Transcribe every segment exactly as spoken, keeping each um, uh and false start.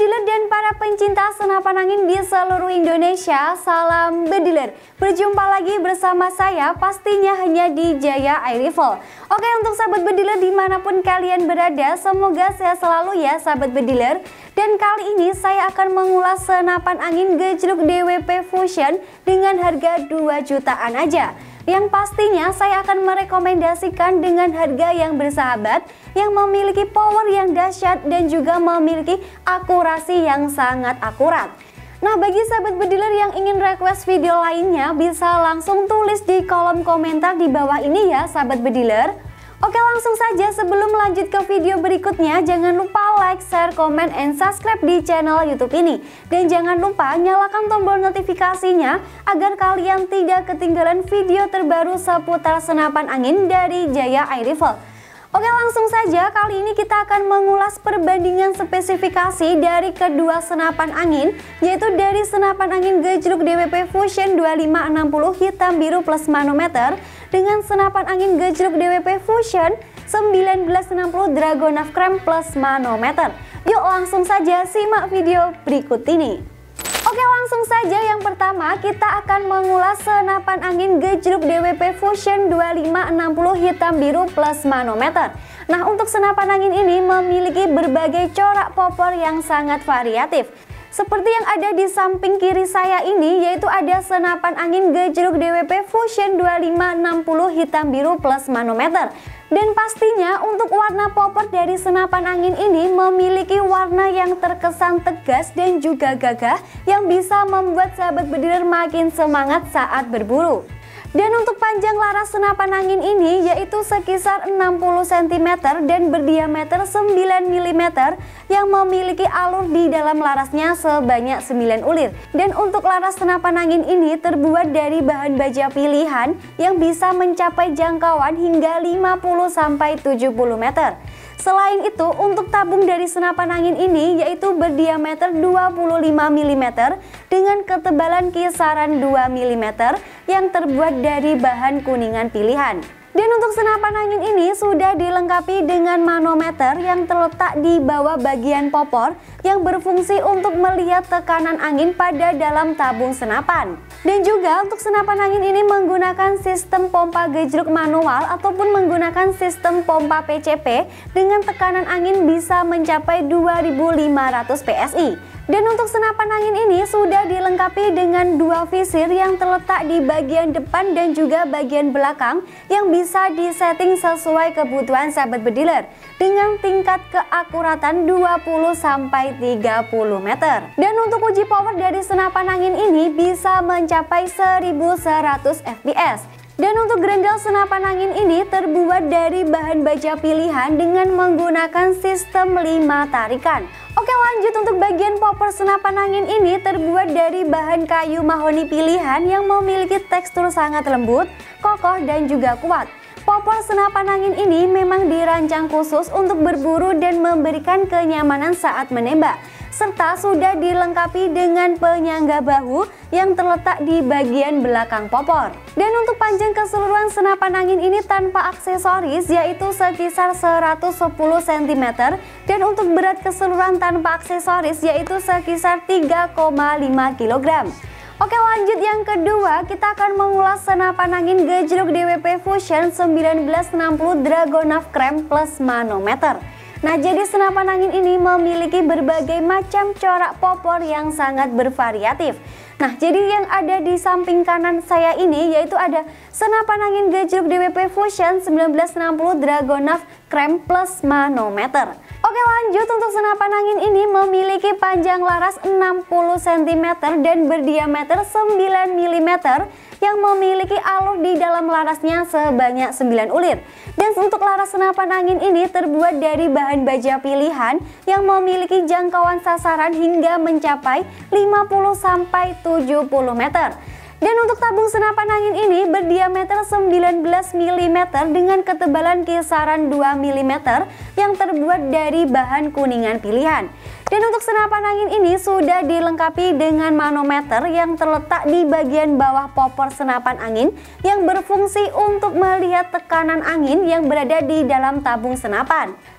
bediler dan para pencinta senapan angin di seluruh Indonesia, salam bediler. Berjumpa lagi bersama saya pastinya hanya di Jaya Air Rifle. Oke, untuk sahabat bediler dimanapun kalian berada, semoga sehat selalu ya sahabat bediler. Dan kali ini saya akan mengulas senapan angin gejluk D W P Fusion dengan harga dua jutaan aja. Yang pastinya saya akan merekomendasikan dengan harga yang bersahabat, yang memiliki power yang dahsyat dan juga memiliki akurasi yang sangat akurat. Nah, bagi sahabat bediler yang ingin request video lainnya bisa langsung tulis di kolom komentar di bawah ini ya sahabat bediler. Oke, langsung saja sebelum lanjut ke video berikutnya, jangan lupa like, share, komen, and subscribe di channel YouTube ini. Dan jangan lupa nyalakan tombol notifikasinya agar kalian tidak ketinggalan video terbaru seputar senapan angin dari Jaya Air Rifle. Oke, langsung saja kali ini kita akan mengulas perbandingan spesifikasi dari kedua senapan angin, yaitu dari senapan angin gejluk D W P Fusion dua lima enam nol hitam biru plus manometer dengan senapan angin gejluk D W P Fusion seribu sembilan ratus enam puluh Dragunov Krem plus manometer. Yuk langsung saja simak video berikut ini. Oke, langsung saja yang pertama kita akan mengulas senapan angin gejluk D W P Fusion dua lima enam nol hitam biru plus manometer. Nah, untuk senapan angin ini memiliki berbagai corak popor yang sangat variatif. Seperti yang ada di samping kiri saya ini, yaitu ada senapan angin gejluk D W P Fusion dua lima enam nol hitam biru plus manometer. Dan pastinya untuk warna popor dari senapan angin ini memiliki warna yang terkesan tegas dan juga gagah yang bisa membuat sahabat bediler makin semangat saat berburu. Dan untuk panjang laras senapan angin ini yaitu sekitar enam puluh sentimeter dan berdiameter sembilan milimeter yang memiliki alur di dalam larasnya sebanyak sembilan ulir. Dan untuk laras senapan angin ini terbuat dari bahan baja pilihan yang bisa mencapai jangkauan hingga lima puluh sampai tujuh puluh meter. Selain itu, untuk tabung dari senapan angin ini yaitu berdiameter dua puluh lima milimeter dengan ketebalan kisaran dua milimeter yang terbuat dari bahan kuningan pilihan. Dan untuk senapan angin ini sudah dilengkapi dengan manometer yang terletak di bawah bagian popor yang berfungsi untuk melihat tekanan angin pada dalam tabung senapan. Dan juga untuk senapan angin ini menggunakan sistem pompa gejluk manual ataupun menggunakan sistem pompa P C P dengan tekanan angin bisa mencapai dua ribu lima ratus P S I. Dan untuk senapan angin ini sudah dilengkapi dengan dua visir yang terletak di bagian depan dan juga bagian belakang yang bisa disetting sesuai kebutuhan sahabat bediler dengan tingkat keakuratan dua puluh sampai tiga puluh meter. Dan untuk uji power dari senapan angin ini bisa mencapai seribu seratus F P S. Dan untuk grendel senapan angin ini terbuat dari bahan baja pilihan dengan menggunakan sistem lima tarikan. Oke, lanjut untuk bagian popor senapan angin ini terbuat dari bahan kayu mahoni pilihan yang memiliki tekstur sangat lembut, kokoh dan juga kuat. Popor senapan angin ini memang dirancang khusus untuk berburu dan memberikan kenyamanan saat menembak, serta sudah dilengkapi dengan penyangga bahu yang terletak di bagian belakang popor. Dan untuk panjang keseluruhan senapan angin ini tanpa aksesoris yaitu sekitar seratus sepuluh sentimeter dan untuk berat keseluruhan tanpa aksesoris yaitu sekitar tiga koma lima kilogram. Oke, lanjut yang kedua kita akan mengulas senapan angin gejluk D W P Fusion seribu sembilan ratus enam puluh Dragunov Krem plus manometer. Nah, jadi senapan angin ini memiliki berbagai macam corak popor yang sangat bervariatif. Nah, jadi yang ada di samping kanan saya ini yaitu ada senapan angin gejluk D W P Fusion seribu sembilan ratus enam puluh Dragunov Krem plus manometer. Oke, lanjut untuk senapan angin ini memiliki panjang laras enam puluh sentimeter dan berdiameter sembilan milimeter yang memiliki alur di dalam larasnya sebanyak sembilan ulir. Dan untuk laras senapan angin ini terbuat dari bahan baja pilihan yang memiliki jangkauan sasaran hingga mencapai lima puluh sampai tujuh puluh meter. Dan untuk tabung senapan angin ini berdiameter sembilan belas milimeter dengan ketebalan kisaran dua milimeter yang terbuat dari bahan kuningan pilihan. Dan untuk senapan angin ini sudah dilengkapi dengan manometer yang terletak di bagian bawah popor senapan angin yang berfungsi untuk melihat tekanan angin yang berada di dalam tabung senapan.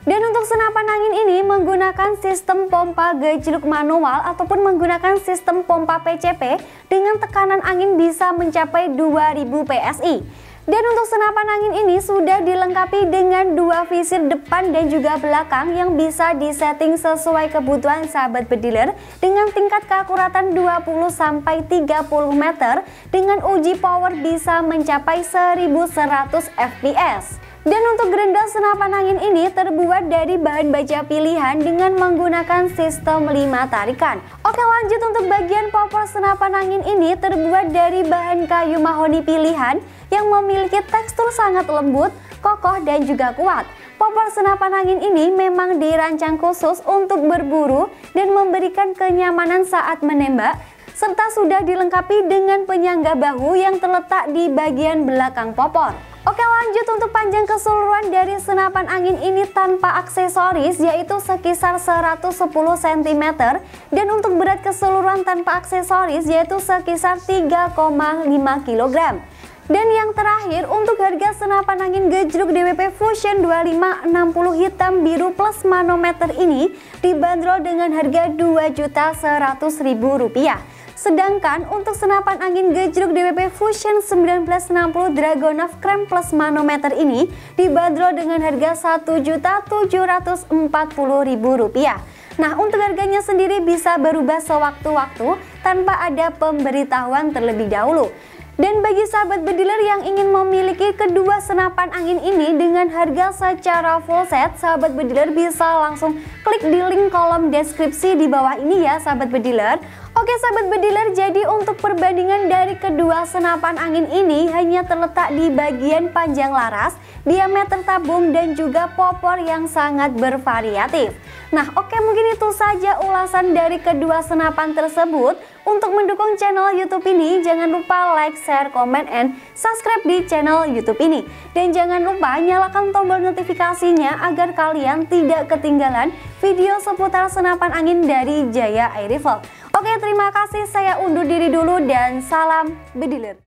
Dan untuk senapan angin ini menggunakan sistem pompa gejluk manual ataupun menggunakan sistem pompa P C P dengan tekanan angin bisa mencapai dua ribu P S I. Dan untuk senapan angin ini sudah dilengkapi dengan dua visir depan dan juga belakang yang bisa disetting sesuai kebutuhan sahabat bediler dengan tingkat keakuratan dua puluh sampai tiga puluh meter dengan uji power bisa mencapai seribu seratus F P S. Dan untuk grendel senapan angin ini terbuat dari bahan baja pilihan dengan menggunakan sistem lima tarikan. Oke, lanjut untuk bagian popor senapan angin ini terbuat dari bahan kayu mahoni pilihan yang memiliki tekstur sangat lembut, kokoh dan juga kuat. Popor senapan angin ini memang dirancang khusus untuk berburu dan memberikan kenyamanan saat menembak, serta sudah dilengkapi dengan penyangga bahu yang terletak di bagian belakang popor. Oke, lanjut untuk panjang keseluruhan dari senapan angin ini tanpa aksesoris yaitu sekisar seratus sepuluh sentimeter dan untuk berat keseluruhan tanpa aksesoris yaitu sekisar tiga koma lima kilogram. Dan yang terakhir untuk harga senapan angin gejluk D W P Fusion dua lima enam nol hitam biru plus manometer ini dibanderol dengan harga dua juta seratus ribu rupiah. Sedangkan untuk senapan angin gejluk D W P Fusion seribu sembilan ratus enam puluh Dragunov Krem plus manometer ini dibanderol dengan harga satu juta tujuh ratus empat puluh ribu rupiah. Nah, untuk harganya sendiri bisa berubah sewaktu-waktu tanpa ada pemberitahuan terlebih dahulu. Dan bagi sahabat bediler yang ingin memiliki kedua senapan angin ini dengan harga secara full set, sahabat bediler bisa langsung klik di link kolom deskripsi di bawah ini ya sahabat bediler. Oke sahabat bediler, jadi untuk perbandingan dari kedua senapan angin ini hanya terletak di bagian panjang laras, diameter tabung dan juga popor yang sangat bervariatif. Nah oke, mungkin itu saja ulasan dari kedua senapan tersebut. Untuk mendukung channel YouTube ini jangan lupa like, share, comment, and subscribe di channel YouTube ini. Dan jangan lupa nyalakan tombol notifikasinya agar kalian tidak ketinggalan video seputar senapan angin dari Jaya Air Rifle. Oke, terima kasih, saya undur diri dulu dan salam bediler.